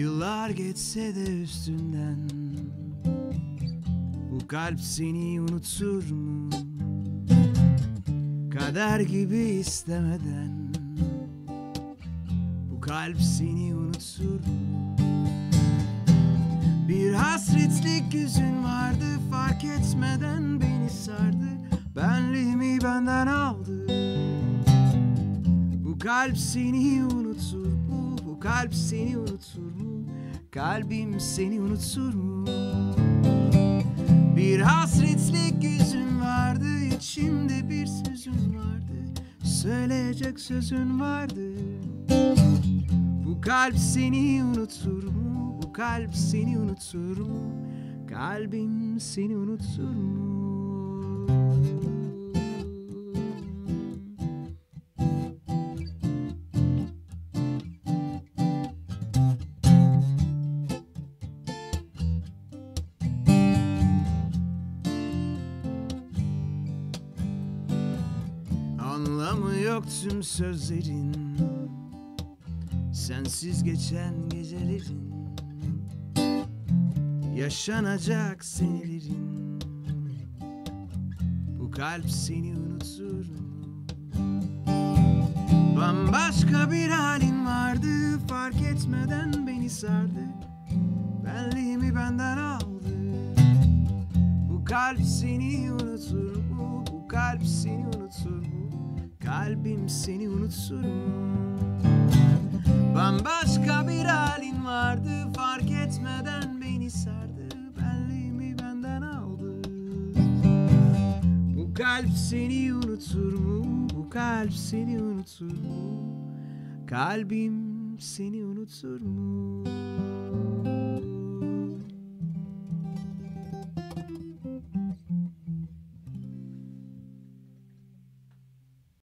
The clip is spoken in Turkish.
Yıllar geçse de üstünden bu kalp seni unutur mu? Kader gibi istemeden bu kalp seni unutur mu? Bir hasretlik yüzün vardı, fark etmeden beni sardı, benliğimi benden aldı. Bu kalp seni unutur mu? Bu kalp seni unutur mu? Kalbim seni unutur mu? Bir hasretlik yüzün vardı, içimde bir sözün vardı, söyleyecek sözün vardı. Bu kalp seni unutur mu? Bu kalp seni unutur mu? Kalbim seni unutur mu? Anlamı yok tüm sözlerin, sensiz geçen gecelerin, yaşanacak senelerin. Bu kalp seni unutur mu? Bambaşka bir halin vardı, fark etmeden beni sardı, benliğimi benden aldı. Bu kalp seni unutur mu? Bu kalp seni unutur mu? Kalbim seni unutur mu? Bambaşka bir halin vardı, fark etmeden beni sardı, benliğimi benden aldı. Bu kalp seni unutur mu? Bu kalp seni unutur mu? Kalbim seni unutur mu?